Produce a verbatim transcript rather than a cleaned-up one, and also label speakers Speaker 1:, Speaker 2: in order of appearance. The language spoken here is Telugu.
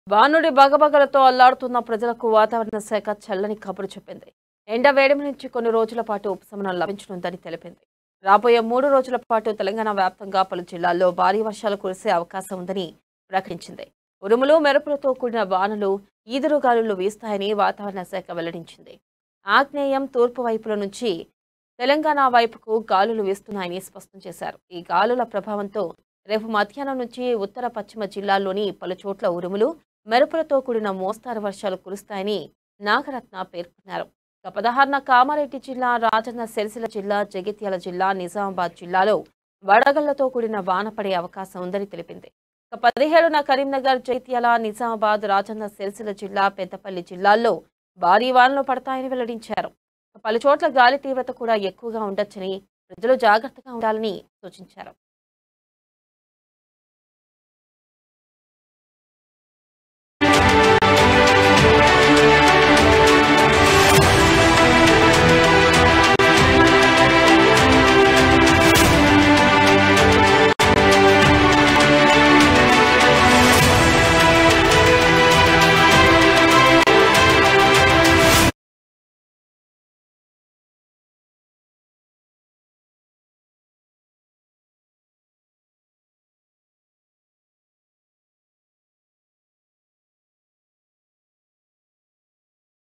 Speaker 1: వానుడి బగబగలతో అల్లాడుతున్న ప్రజలకు వాతావరణ శాఖ చల్లని కబురు చెప్పింది. ఎండ వేడిమి నుంచి కొన్ని రోజుల పాటు ఉపశమనం లభించనుందని తెలిపింది. రాబోయే మూడు రోజుల పాటు తెలంగాణ వ్యాప్తంగా పలు జిల్లాల్లో భారీ వర్షాలు కురిసే అవకాశం ఉందని ప్రకటించింది. ఉరుములు మెరుపులతో కూడిన వానలు, ఈదురుగాలులు వీస్తాయని వాతావరణ శాఖ వెల్లడించింది. ఆగ్నేయం తూర్పు వైపుల నుంచి తెలంగాణ వైపుకు గాలులు వీస్తున్నాయని స్పష్టం చేశారు. ఈ గాలుల ప్రభావంతో రేపు మధ్యాహ్నం నుంచి ఉత్తర పశ్చిమ జిల్లాల్లోని పలు చోట్ల ఉరుములు మెరుపులతో కూడిన మోస్తారు వర్షాలు కురుస్తాయని నాగరత్న పేర్కొన్నారు. పదహారున కామారెడ్డి జిల్లా, రాజన్న సిరిసిల్ల జిల్లా, జగిత్యాల జిల్లా, నిజామాబాద్ జిల్లాలో వడగళ్లతో కూడిన వాన పడే అవకాశం ఉందని తెలిపింది. పదిహేడున కరీంనగర్, జగిత్యాల, నిజామాబాద్, రాజన్న సిరిసిల్ల జిల్లా, పెద్దపల్లి జిల్లాల్లో భారీ వానలు పడతాయని వెల్లడించారు. పలు చోట్ల గాలి తీవ్రత కూడా ఎక్కువగా ఉండొచ్చని ప్రజలు జాగ్రత్తగా ఉండాలని సూచించారు.